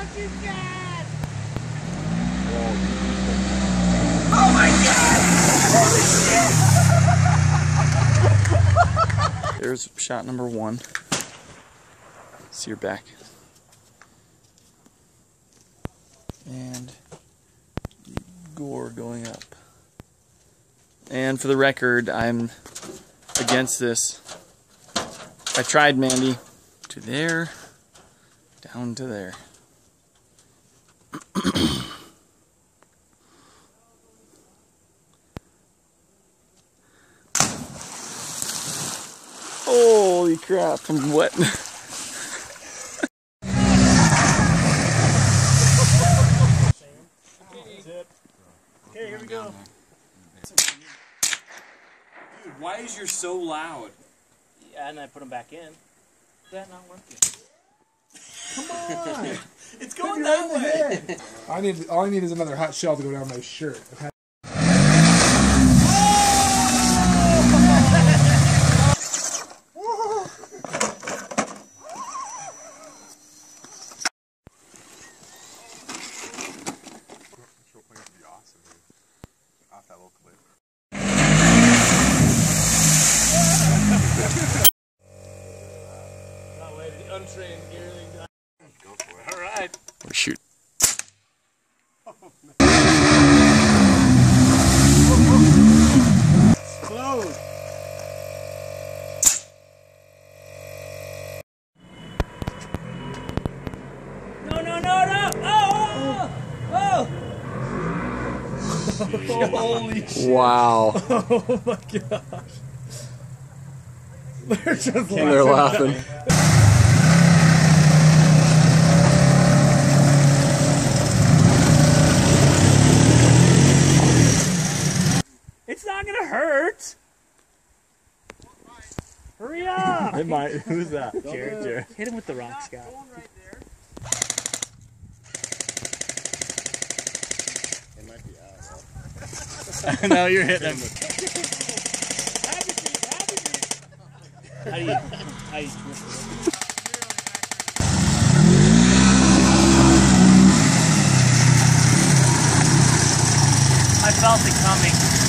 Oh my god! Holy shit! There's shot number 1. See your back. And gore going up. And for the record, I'm against this. I tried, Mandy. To there, down to there. Holy crap, I'm wet. Okay, here we go. Dude, why is yours so loud? Yeah, and I put them back in. Is that not working? Come on! It's going that way! All I need is another hot shell to go down my shirt. Untrained yearling. Go for it. Alright. Or shoot. Close. No! Oh! Holy shit! Wow. Oh my gosh! They're just They're laughing. It's not gonna hurt. Hurry up! It might. Who's that? Jared. Hit him with the rock, Scott. It might be out. No, you're hitting him. How do you twist it? I felt it coming.